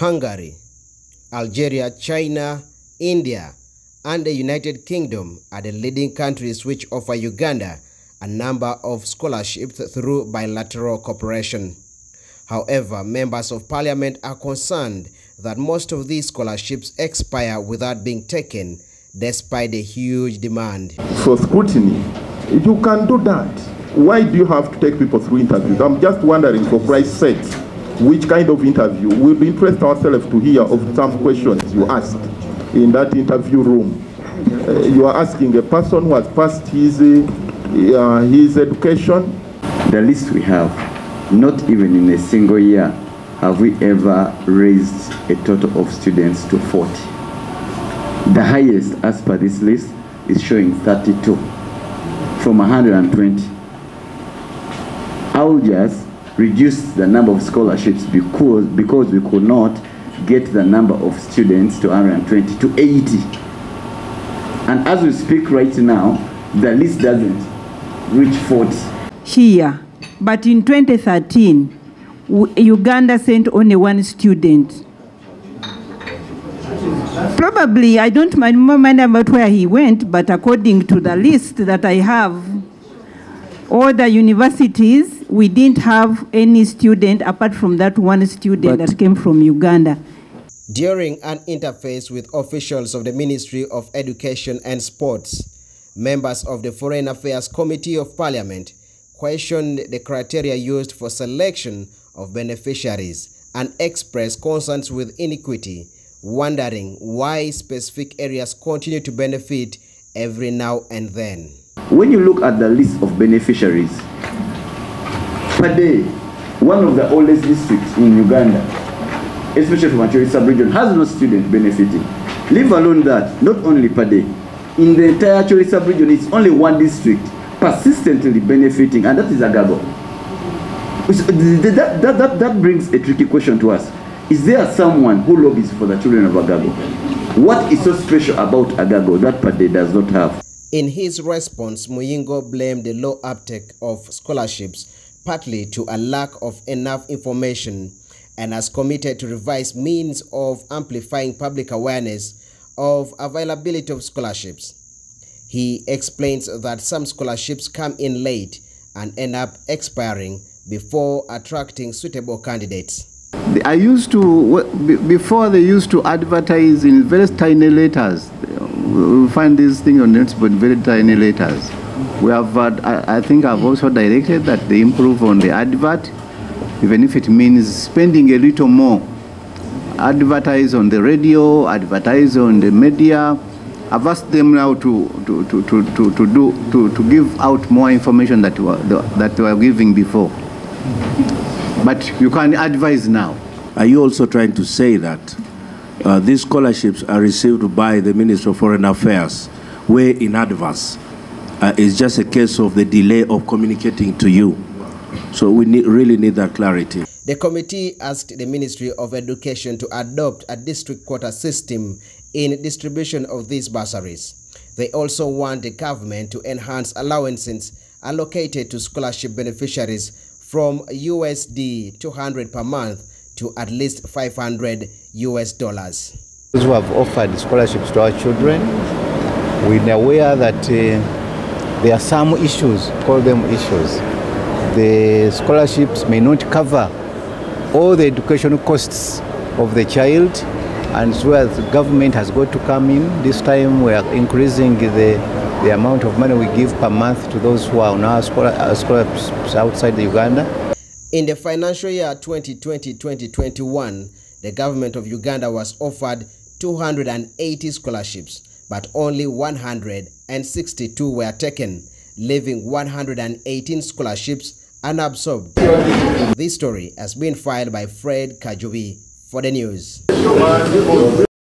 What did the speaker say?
Hungary, Algeria, China, India, and the United Kingdom are the leading countries which offer Uganda a number of scholarships through bilateral cooperation. However, members of parliament are concerned that most of these scholarships expire without being taken, despite the huge demand. For scrutiny, you can do that. Why do you have to take people through interviews? I'm just wondering, for Christ's sake, which kind of interview? We'll interest ourselves to hear of some questions you asked in that interview room. You are asking a person who has passed his education. The list we have, not even in a single year have we ever raised a total of students to 40. The highest as per this list is showing 32 from 120. I'll just reduce the number of scholarships because we could not get the number of students to 120 to 80. And as we speak right now, the list doesn't reach 40. Here, but in 2013, Uganda sent only one student. Probably, I don't mind about where he went, but according to the list that I have, all the universities, we didn't have any student apart from that one student that came from Uganda. During an interface with officials of the Ministry of Education and Sports, members of the Foreign Affairs Committee of Parliament questioned the criteria used for selection of beneficiaries and expressed concerns with inequity, wondering why specific areas continue to benefit every now and then. When you look at the list of beneficiaries, per day, one of the oldest districts in Uganda, especially from Acholi sub-region, has no student benefiting. Leave alone that, not only per day. In the entire Acholi sub-region, it's only one district persistently benefiting, and that is Agago. That brings a tricky question to us. Is there someone who lobbies for the children of Agago? What is so special about Agago that per day does not have? In his response, Muyingo blamed the low uptake of scholarships partly to a lack of enough information, and has committed to revise means of amplifying public awareness of availability of scholarships. He explains that some scholarships come in late and end up expiring before attracting suitable candidates. I used to, before they used to advertise in very tiny letters. We find this thing on net, but very tiny letters. We have, I think I've also directed that they improve on the advert, even if it means spending a little more. Advertise on the radio, advertise on the media. I've asked them now to give out more information that they were giving before. But you can advise now. Are you also trying to say that these scholarships are received by the Ministry of Foreign Affairs way in advance? It's just a case of the delay of communicating to you. So we really need that clarity. The committee asked the Ministry of Education to adopt a district quota system in distribution of these bursaries. They also want the government to enhance allowances allocated to scholarship beneficiaries from USD 200 per month to at least $500 US. Those who have offered scholarships to our children, we're aware that there are some issues, call them issues. The scholarships may not cover all the educational costs of the child, and so the government has got to come in. This time we are increasing the amount of money we give per month to those who are on our scholarships outside Uganda. In the financial year 2020-2021, the government of Uganda was offered 280 scholarships, but only 162 were taken, leaving 118 scholarships unabsorbed. This story has been filed by Fred Kajubi for the news.